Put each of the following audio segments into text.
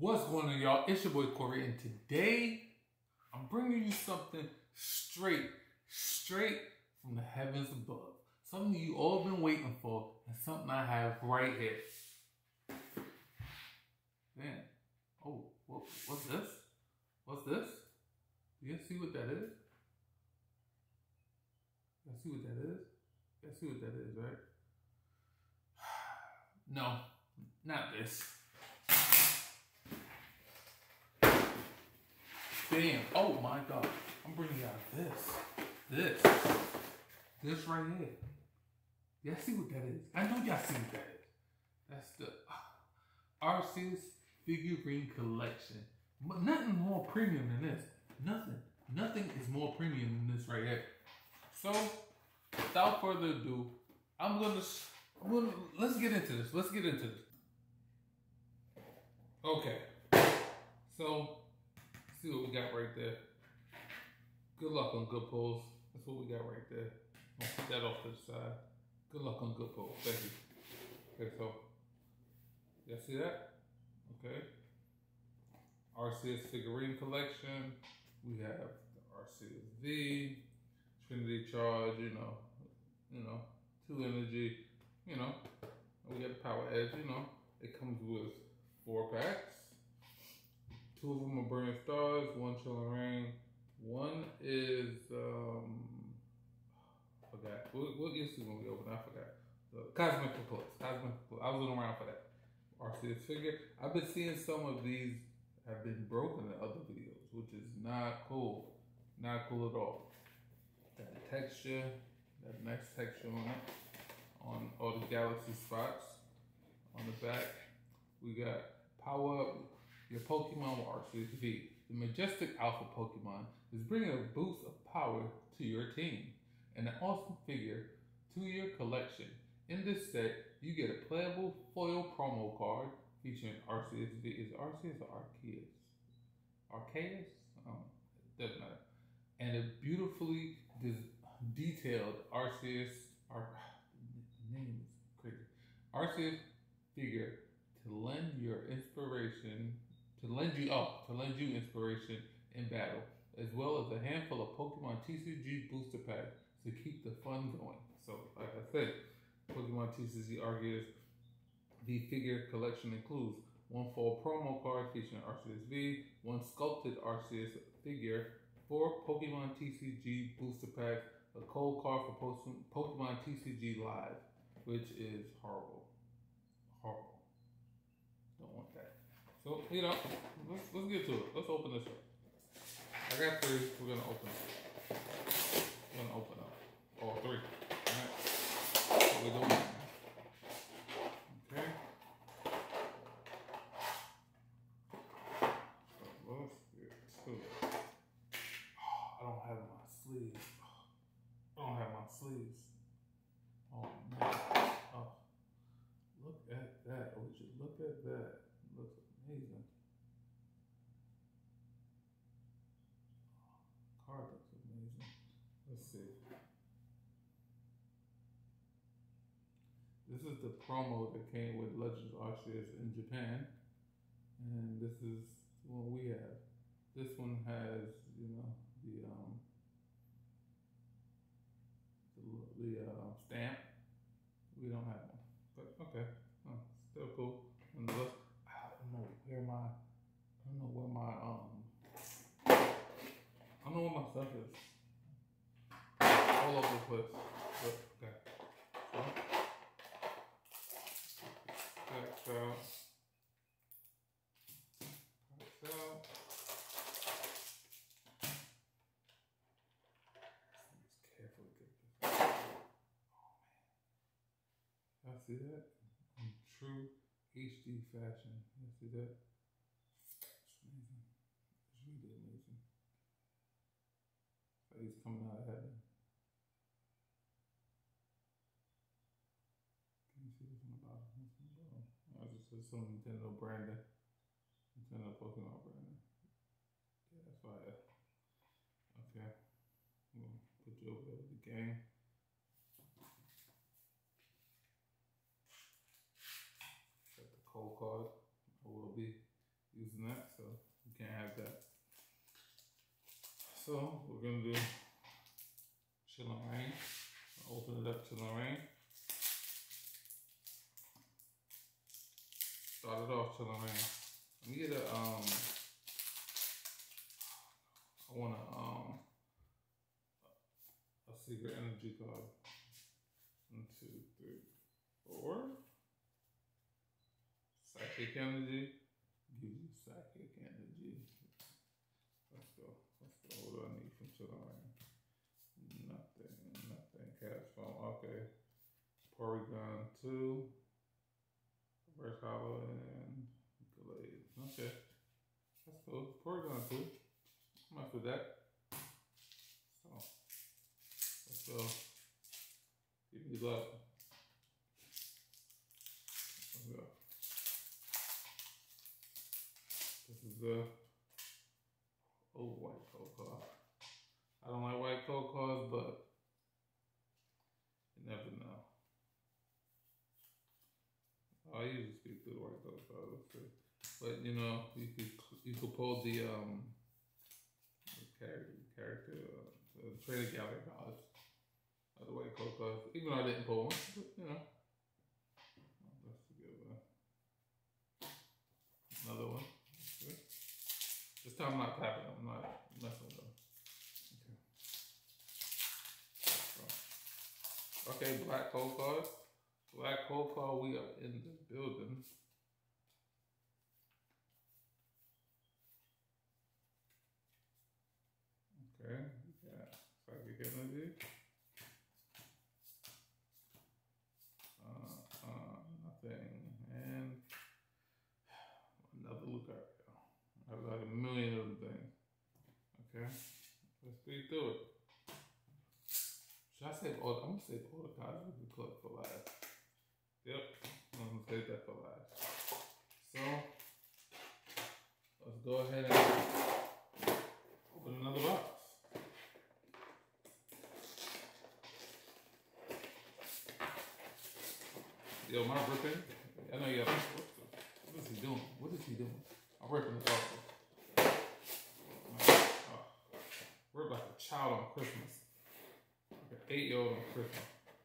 What's going on, y'all? It's your boy Corey, and today I'm bringing you something straight from the heavens above. Something you all been waiting for, and something I have right here. Man, oh, what's this? What's this? Do you see what that is? You see what that is? You see what that is, right? No, not this. Damn, oh my God. I'm bringing out this right here. Y'all see what that is? I know y'all see what that is. That's the Arceus figurine collection. But nothing more premium than this. Nothing is more premium than this right here. So, without further ado, let's get into this. Okay. So, see what we got right there. Good luck on good pulls. That's what we got right there. I'll put that off to the side. Good luck on good pulls. Thank you. Okay, so y'all see that? Okay. Arceus figurine collection. We have the Arceus V, Trinity Charge, you know, 2 energy, we got the Power Edge, It comes with 4 packs. 2 of them are Burning Stars, 1 Chilling Reign, 1 is, I forgot. What used to when we opened? I forgot. Cosmic Eclipse. I wasn't around for that. Arceus figure. I've been seeing some of these have been broken in other videos, which is not cool. Not cool at all. Got the texture, that nice texture on it, on all the galaxy spots. On the back, we got Power Up your Pokemon with Arceus V. The majestic alpha Pokemon is bringing a boost of power to your team and an awesome figure to your collection. In this set, you get a playable foil promo card featuring Arceus V. Is it Arceus or Arceus? Arceus? Doesn't matter. And a beautifully detailed Arceus, name is crazy. Arceus figure to lend you inspiration in battle, as well as a handful of Pokemon TCG booster packs to keep the fun going. So, like I said, Pokemon TCG Arceus V figure collection includes 1 fall promo card featuring Arceus V, 1 sculpted Arceus figure, 4 Pokemon TCG booster packs, a cold card for Pokemon TCG Live, which is horrible. Don't want that. So, let's get to it. Let's open this up. I got 3. We're gonna open up. All 3. Alright. What we doing? Okay. So let's get to it. I don't have my sleeves. Oh man. Oh. Look at that. Would you look at that? Looks amazing. Card looks amazing. Let's see. This is the promo that came with Legends Arceus in Japan. And this is what we have. This one has, the stamp. We don't have one. But okay. Still cool. And I don't know where my stuff is. All over the place. But, okay. So, let's carefully get this. Oh man. Y'all see that? In true HD fashion. You see that? It's amazing. It's really amazing. So he's coming out of heaven. Can you see this on the bottom? I just said some Nintendo branding. Nintendo Pokemon branding. Yeah, that's fire. Okay. We'll put you over there with the game. Got the cold card. I will be using that, so you can't have that. So we're gonna do Chillin' Reign. Open it up, Chillin' Reign. Start it off, Chillin' Reign. Let me get a I want a secret energy card. 1, 2, 3, 4. Psychic energy. Give you psychic energy. Let's go. What do I need from Chillin' Reign? Nothing. Cash phone. Okay. Porygon 2. Reverse Hollow and Glade. Okay. That's cool. Porygon 2. I'm up with that. So, let's go. Give me luck. Let's go. This is the old white code card. I don't like white code cards, but you never know. I usually speak through the white code card, let's see. But you know, you could pull the character, the trading gallery cards of the white code cards. Even though I didn't pull one, but you know. Let's give another one. Okay. This time I'm not tapping them, I'm not messing with them. Okay, black code cards. Black code card, we are in the building. Okay, we got psychic energy. Nothing. And another Lucario. I have like a million of them things. Okay, let's speed through it. Should I save all? I'm gonna save all the cards we can collect for last. Yep, I'm gonna save that for last. So let's go ahead and open another box. Yo, am I ripping? I know you have. What is he doing? What is he doing? I'm ripping this off. Rip like a child on Christmas. Like an 8-year-old on Christmas.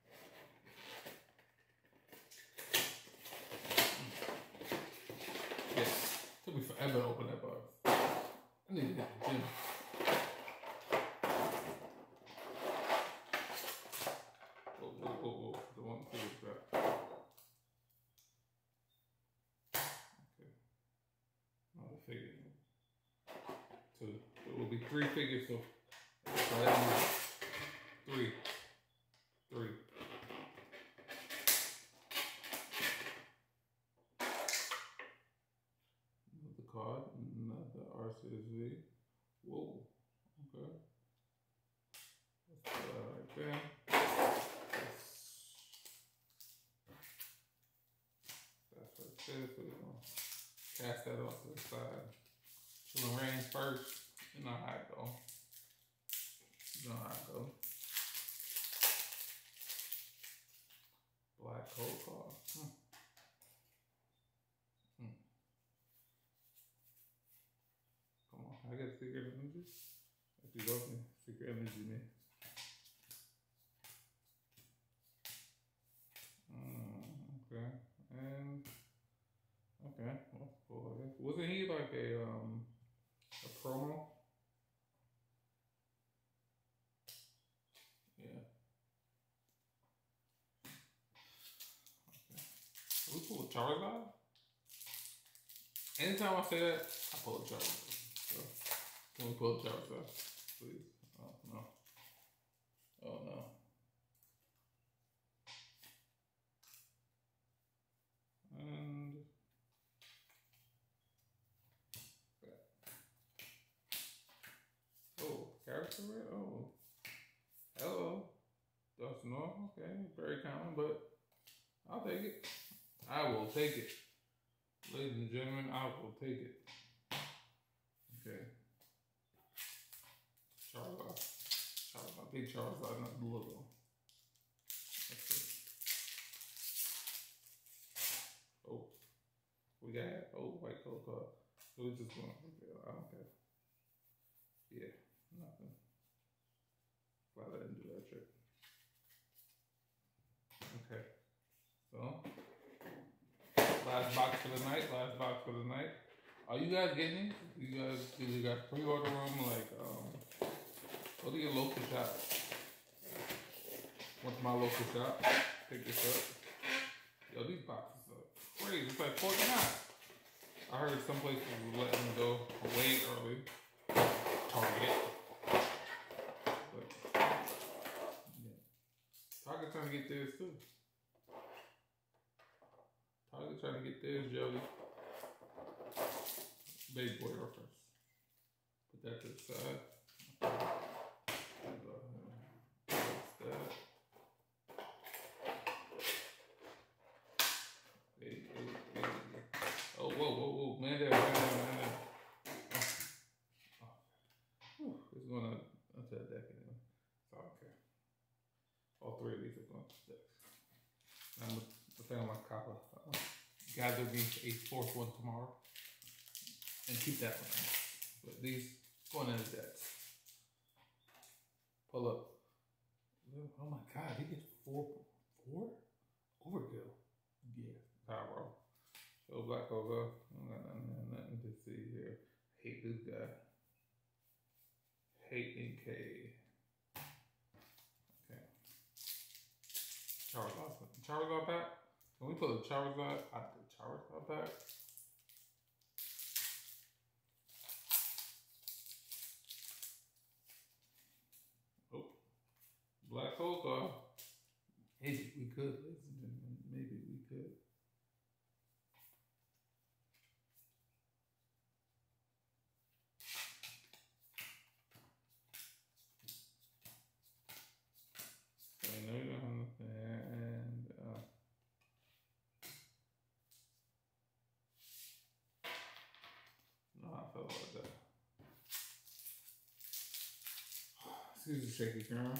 Yeah, took me forever to open that box. I need to get to the gym. Whoa. The one thing is that. Okay. Another figure. 2. It will be 3 figures, so that means 3. Another card, another RCSV. Whoa, okay. Let's put that right there. That's right there, so we're gonna cast that off to the side. Chillin' Reign first. You know how it go. Black code card. Come on, I got secret energy. If you love me, secret energy, man. Okay, and okay, well, cool. I guess. Wasn't he like a promo? Yeah. Okay. We pull a Charizard? Anytime I say that, I pull a Charizard. So, can we pull a Charizard, please? Oh no. Oh no. And oh, character rate? Oh. Hello. Dustin North, okay. Very common, but I'll take it. I will take it. Ladies and gentlemen, I will take it. Okay. Charizard. Big Charizard, not the logo. Let's see. Oh. We got white code card. So we're just going. Okay, I don't care. Yeah, nothing. Glad I didn't do that trick. Okay. So last box for the night. Last box for the night. Are you guys getting these? You got pre-order them? Like, go to your local shop. Went to my local shop. Pick this up. Yo, these boxes are crazy. It's like $49. I heard some places were letting them go way early. Target. But, yeah. Target trying to get theirs too. Target trying to get theirs, Jody. Baby boy reference. Put that to the side. That's that. Hey. Oh, whoa. Man there. Oh. It's going onto the deck anyway. So I don't care. All three of these are going to the deck. I'm going to found my copper. Gather me a fourth one tomorrow. And keep that one. But these going in the decks. Pull up. Oh my God, he gets four? Overkill. Yeah, power. So Black Ogre. Nothing to see here. Hate this guy. Hate NK. Okay. Charizard back? Can we put a Charizard out the Charizard back? Oh. Black Ogre. Maybe we could, ladies and gentlemen. Maybe we could. I know you don't have nothing. And no, I felt like that. Excuse the shaky camera.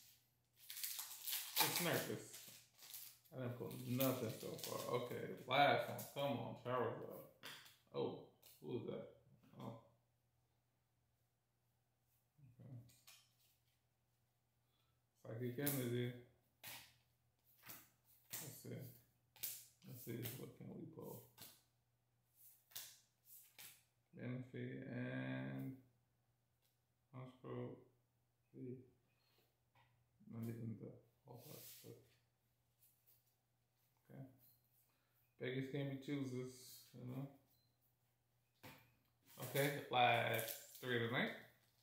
It's nervous. I didn't put nothing so far. Okay, last one. Come on, Charizard. Oh, who was that? Oh. Okay. Psychic Energy. Let's see. What can we pull? Benefit and Honchcrow. See. Not even the whole lot. Okay. Beggars can be choosers, you know. Okay, last three of the night.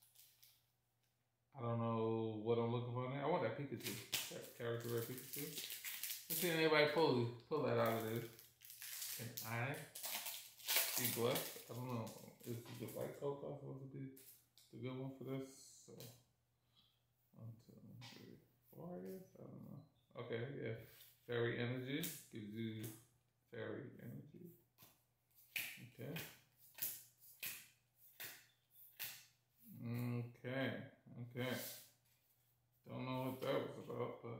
I don't know what I'm looking for now. I want that Pikachu. That character rare Pikachu. Let's see anybody pull that out of this. Can I be blessed? I don't know. Is the Black Ogre supposed to be the good one for this? So 1, 2, 3, 4, I guess. I don't know. Okay, yeah. Fairy Energy gives you Fairy Energy. Okay. Okay. Don't know what that was about, but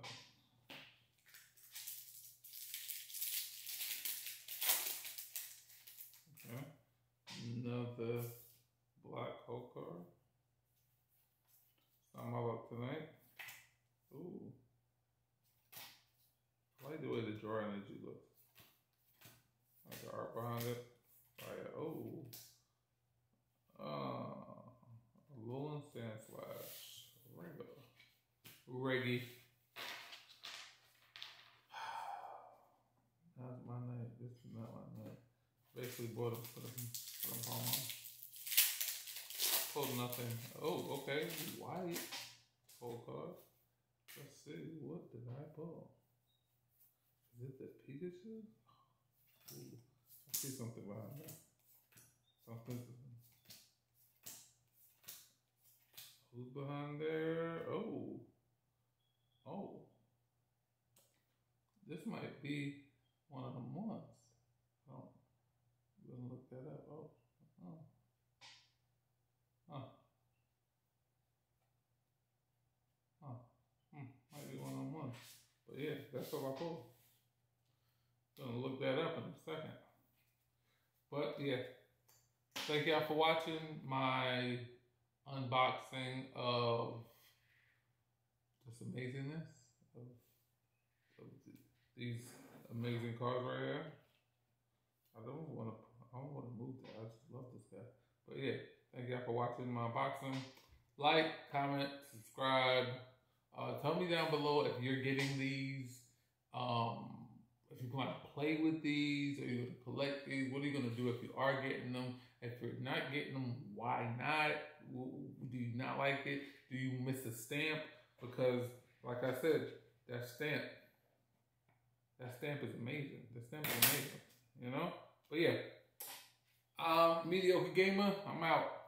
okay. Another Black Hole card. It's not my luck tonight. Ooh. I like the way the draw energy looks. Like the art behind it. Fire. Oh. Alolan Sandslash. Reggie. That's my night. This is not my night. Basically bought him, put him home. Pulled nothing. Oh, okay. White. Full card. Let's see. What did I pull? Is it the Pikachu? Ooh. I see something behind that. Something. Who's behind there? Oh. This might be one of them ones. Oh. We're gonna look that up. Might be one of them ones. But yeah, that's what I pulled. Gonna look that up in a second. But yeah. thank y'all for watching my unboxing of this amazingness of these amazing cars right here. I don't want to move that. I just love this guy. But yeah, thank y'all for watching my unboxing. Like, comment, subscribe. Tell me down below if you're getting these. If you want to play with these, or you're going to collect these. What are you going to do if you are getting them? If you're not getting them, why not? Do you not like it? Do you miss a stamp? Because, like I said, that stamp is amazing. The stamp is amazing, you know? But yeah, Mediocre Gamer, I'm out.